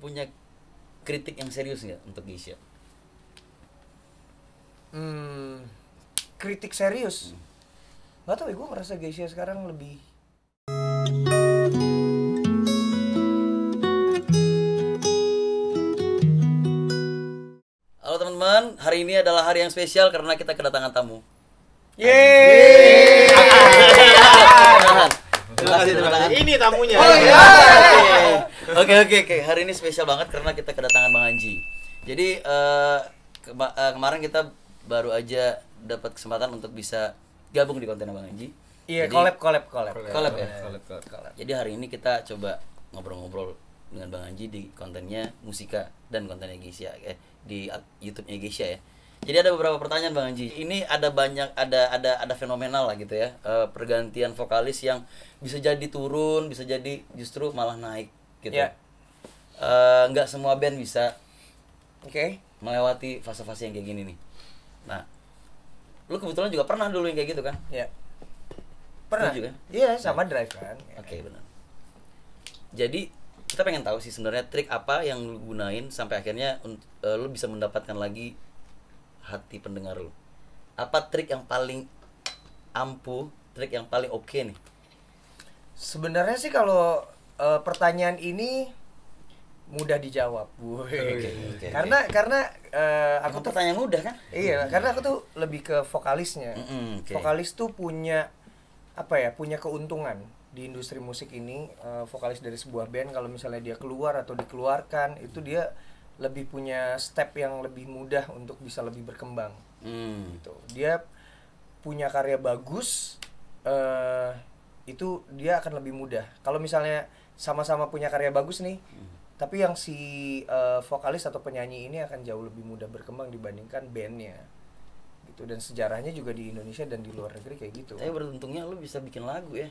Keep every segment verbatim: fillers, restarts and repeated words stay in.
punya kritik yang serius nggak untuk Geisha? Hmm, kritik serius. Hmm. Gak tau ya, gue ngerasa Geisha sekarang lebih. Halo teman-teman, hari ini adalah hari yang spesial karena kita kedatangan tamu. Yeay. Terima kasih, terima kasih. Ini tamunya. Oh iya. Oke oke oke, hari ini spesial banget karena kita kedatangan Bang Anji. Jadi uh, kema uh, kemarin kita baru aja dapat kesempatan untuk bisa gabung di konten Bang Anji. Iya, collab collab collab. Collab ya. Collab, collab. Jadi hari ini kita coba ngobrol-ngobrol dengan Bang Anji di kontennya Musika dan kontennya Geisha, eh di YouTube-nya Geisha ya. Jadi ada beberapa pertanyaan Bang Anji. Ini ada banyak ada ada ada fenomenal lah gitu ya. Uh, pergantian vokalis yang bisa jadi turun, bisa jadi justru malah naik gitu. Yeah. Uh, nggak semua band bisa Oke. Okay. melewati fase-fase yang kayak gini nih. Nah, lu kebetulan juga pernah dulu yang kayak gitu kan? Iya. Yeah. Pernah juga? Iya, sama Drive kan. Oke, okay, benar. Jadi kita pengen tahu sih sebenarnya trik apa yang lu gunain sampai akhirnya uh, lu bisa mendapatkan lagi hati pendengar lu. Apa trik yang paling ampuh, trik yang paling oke okay nih? Sebenarnya sih kalau uh, pertanyaan ini mudah dijawab. Okay, okay, karena okay. karena uh, aku Emang tuh pertanyaan mudah kan? Iya, karena aku tuh lebih ke vokalisnya. Mm-hmm, okay. Vokalis tuh punya apa ya? Punya keuntungan di industri musik ini. Uh, vokalis dari sebuah band kalau misalnya dia keluar atau dikeluarkan, itu dia lebih punya step yang lebih mudah untuk bisa lebih berkembang. Mm. Gitu. Dia punya karya bagus, uh, itu dia akan lebih mudah. Kalau misalnya sama-sama punya karya bagus nih, mm. tapi yang si uh, vokalis atau penyanyi ini akan jauh lebih mudah berkembang dibandingkan bandnya. Gitu. Dan sejarahnya juga di Indonesia dan di luar negeri kayak gitu. Tapi beruntungnya lu bisa bikin lagu ya.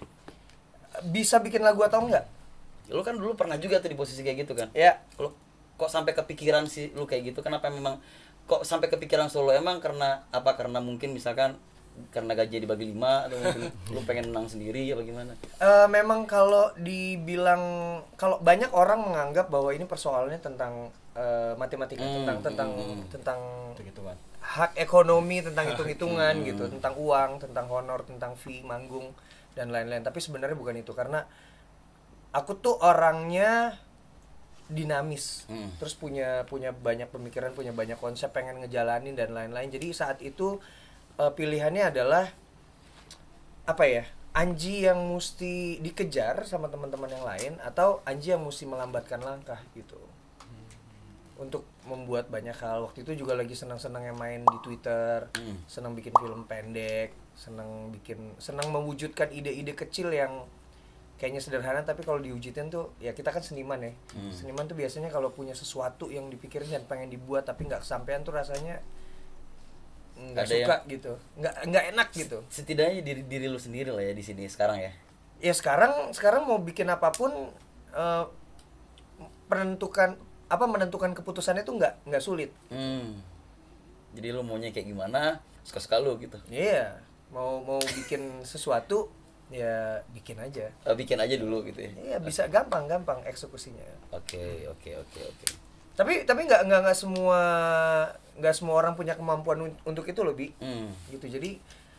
Bisa bikin lagu atau enggak? Ya, lu kan dulu pernah juga tuh di posisi kayak gitu kan? Ya. Lu kok sampai kepikiran sih lu kayak gitu? Kenapa memang kok sampai kepikiran solo? Emang karena apa? Karena mungkin misalkan karena gaji dibagi lima atau mungkin lu pengen menang sendiri ya bagaimana? Uh, memang kalau dibilang, kalau banyak orang menganggap bahwa ini persoalannya tentang uh, matematika, hmm, tentang tentang hmm, tentang hitung-hitungan, hak ekonomi, tentang hitung-hitungan hmm. gitu, tentang uang, tentang honor, tentang fee manggung dan lain-lain. Tapi sebenarnya bukan itu, karena aku tuh orangnya dinamis, hmm. terus punya punya banyak pemikiran, punya banyak konsep, pengen ngejalanin dan lain-lain. Jadi saat itu uh, pilihannya adalah apa ya? Anji yang mesti dikejar sama teman-teman yang lain atau Anji yang mesti melambatkan langkah gitu. Hmm. Untuk membuat banyak hal. Waktu itu juga lagi senang-senangnya main di Twitter, hmm. senang bikin film pendek, senang bikin senang mewujudkan ide-ide kecil yang kayaknya sederhana, tapi kalau diwujudin tuh ya kita kan seniman ya. Hmm. Seniman tuh biasanya kalau punya sesuatu yang dipikirin dan pengen dibuat tapi nggak kesampaian tuh rasanya nggak suka yang, gitu, nggak nggak enak gitu. Setidaknya diri diri lu sendiri lah ya di sini sekarang ya. Ya sekarang sekarang mau bikin apapun uh, menentukan apa menentukan keputusannya tuh nggak nggak sulit. Hmm. Jadi lu maunya kayak gimana suka-suka lu gitu. Iya, mau mau bikin sesuatu ya bikin aja. Oh, bikin aja dulu gitu ya. Iya, bisa gampang-gampang eksekusinya. Oke, oke, oke, oke. Tapi tapi nggak nggak nggak semua nggak semua orang punya kemampuan un- untuk itu loh, Bi. Hmm. Gitu. Jadi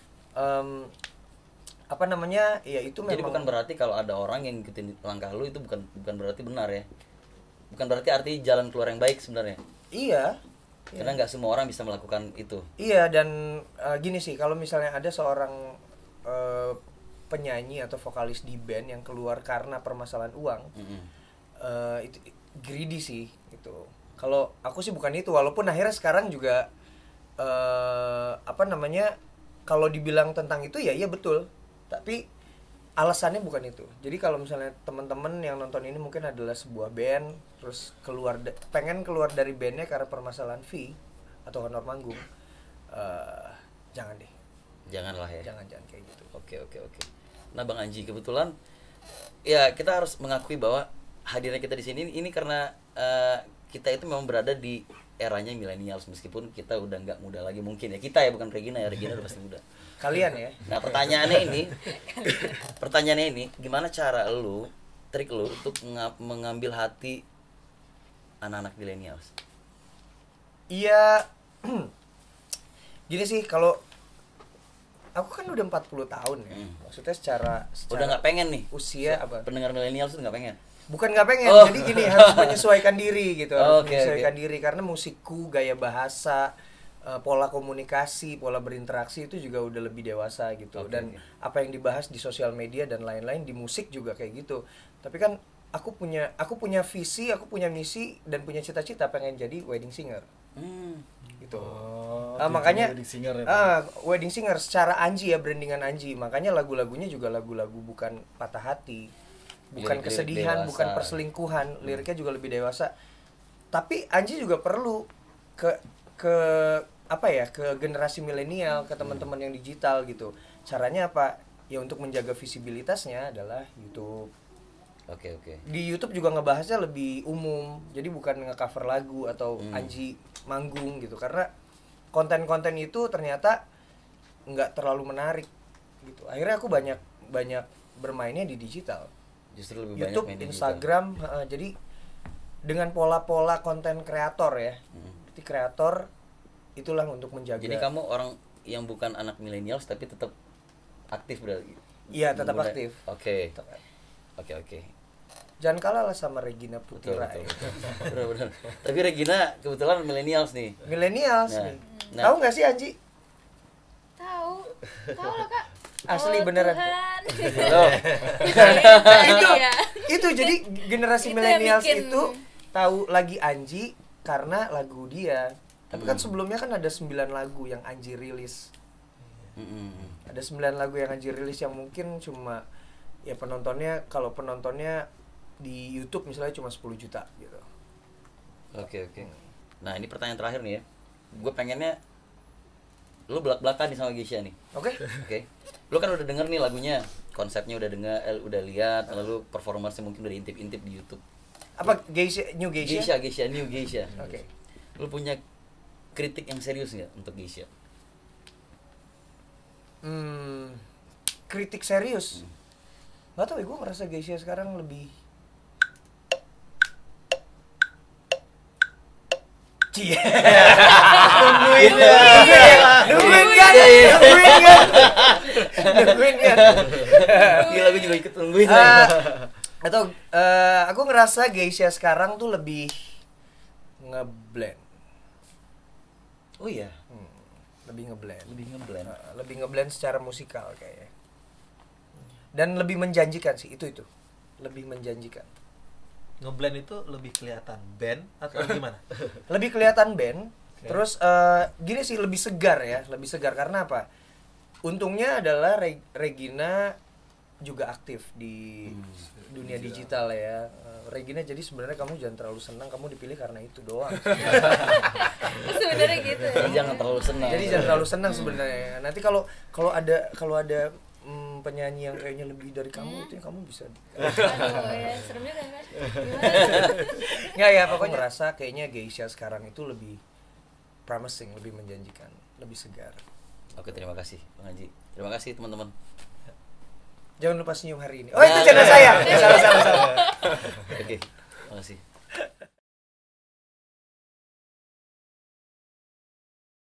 um, apa namanya? Ya itu memang. Jadi bukan berarti kalau ada orang yang ngikutin langkah lu itu bukan bukan berarti benar ya. Bukan berarti arti jalan keluar yang baik sebenarnya. Iya. Karena nggak semua orang bisa melakukan itu. Iya, dan uh, gini sih, kalau misalnya ada seorang uh, penyanyi atau vokalis di band yang keluar karena permasalahan uang, mm-hmm. uh, itu greedy sih gitu. Kalau aku sih bukan itu, walaupun akhirnya sekarang juga uh, apa namanya, kalau dibilang tentang itu ya iya betul, tapi alasannya bukan itu. Jadi kalau misalnya teman-teman yang nonton ini mungkin adalah sebuah band terus keluar da- pengen keluar dari bandnya karena permasalahan fee atau honor manggung, uh, jangan deh. Janganlah ya. Jangan jangan kayak gitu. Oke oke oke. Nah Bang Anji, kebetulan ya kita harus mengakui bahwa hadirnya kita di sini ini karena uh, kita itu memang berada di eranya millennials, meskipun kita udah nggak muda lagi mungkin ya, kita ya, bukan Regina ya, Regina udah pasti muda. Kalian ya. Nah pertanyaannya ini, pertanyaannya ini, gimana cara lu, trik lu untuk mengambil hati anak-anak millennials? Iya. Gini sih, kalau aku kan udah empat puluh tahun ya. Hmm. Maksudnya secara, secara Udah nggak pengen nih? usia apa? Pendengar millennials tuh nggak pengen? Bukan nggak pengen, Oh. jadi gini harus menyesuaikan diri gitu, harus Oke, menyesuaikan oke. diri karena musikku, gaya bahasa, eh, pola komunikasi, pola berinteraksi itu juga udah lebih dewasa gitu. Oke, Dan oke. apa yang dibahas di sosial media dan lain-lain di musik juga kayak gitu. Tapi kan aku punya aku punya visi, aku punya misi dan punya cita-cita pengen jadi wedding singer Hmm. gitu. Oh, Ah, tujuannya makanya wedding singer ya, ah, wedding singer secara Anji ya, brandingan Anji. Makanya lagu-lagunya juga lagu-lagu bukan patah hati, bukan Lirik-lirik kesedihan, dewasa. bukan perselingkuhan. Liriknya juga lebih dewasa. Tapi Anji juga perlu ke ke apa ya, ke generasi milenial, ke teman-teman yang digital gitu. Caranya apa? Ya untuk menjaga visibilitasnya adalah YouTube. Oke oke. Di YouTube juga ngebahasnya lebih umum, jadi bukan nge-cover lagu atau Hmm. Anji manggung gitu, karena konten-konten itu ternyata nggak terlalu menarik gitu. Akhirnya aku banyak banyak bermainnya di digital, Justru lebih YouTube, banyak main digital. Instagram, heeh, jadi dengan pola-pola konten kreator ya, Hmm. jadi kreator itulah untuk menjaga. Jadi kamu orang yang bukan anak millennials tapi tetap aktif berarti? Iya, tetap Mengguna- aktif. Oke. Oke oke. Jangan kalah lah sama Regina Betul Putira. betul. ya. Benar benar. Tapi Regina kebetulan millennials nih. Millennials Nah, nih. nah. Tahu nggak sih Anji? Tahu. Tahu lah, Kak. Asli Oh, beneran. Tuhan. Loh. itu Iya. itu jadi generasi Itu yang millennials bikin- itu tahu lagi Anji karena lagu dia. Tapi kan Hmm. sebelumnya kan ada sembilan lagu yang Anji rilis. Mm-mm. Ada sembilan lagu yang Anji rilis yang mungkin cuma ya penontonnya, kalau penontonnya di YouTube misalnya cuma sepuluh juta gitu. Oke oke. Nah ini pertanyaan terakhir nih ya. Gue pengennya lu belak-belakan nih sama Geisha nih. Oke? Oke. Lu kan udah denger nih lagunya, konsepnya udah denger, eh, udah lihat, lalu performance mungkin udah intip-intip di YouTube. Apa Geisha, New Geisha? Geisha, Geisha, New Geisha. Oke. Lu punya kritik yang serius nggak untuk Geisha? Hmm, kritik serius. Gak tau ya, gue ngerasa Geisha sekarang lebih Cie. Nungguin ya. Nungguin kan? Nungguin kan? Nungguin kan? Gila gue juga ikut nungguin. Ah, atau eh, aku ngerasa Geisha sekarang tuh lebih ngeblend. Oh iya, Hmm, lebih ngeblend. lebih ngeblend. Eh, lebih ngeblend secara musikal kayaknya. Dan lebih menjanjikan sih, itu itu. Lebih menjanjikan. Ngeblend itu lebih kelihatan band atau gimana? Lebih kelihatan band. Terus eh, gini sih, lebih segar ya, lebih segar karena apa? Untungnya adalah Reg- Regina juga aktif di dunia digital ya. Eh, Regina, jadi sebenarnya kamu jangan terlalu senang kamu dipilih karena itu doang. Sebenarnya gitu. Jadi jangan terlalu senang. Jadi jangan terlalu senang sebenarnya. Nanti kalau kalau ada kalau ada mm, penyanyi yang kayaknya lebih dari kamu, itu yang kamu bisa. Aduh, ya, serem juga kan. Gimana? Nggak ya, pokoknya ngerasa kayaknya Geisha sekarang itu lebih promising, lebih menjanjikan, lebih segar. Oke, terima kasih Bang Haji. Terima kasih teman-teman. Jangan lupa senyum hari ini. Oh, itu channel saya. Salah salah salah. Oke, terima kasih.